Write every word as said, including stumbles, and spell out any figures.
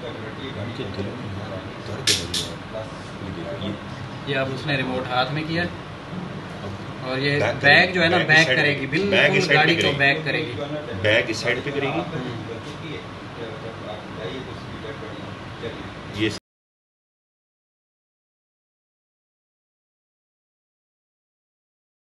ये अब उसने रिमोट हाथ में किया और ये बैग जो है ना बैक करेगी, बिल्कुल गाड़ी को बैक करेगी, बैग इस साइड पे करेगी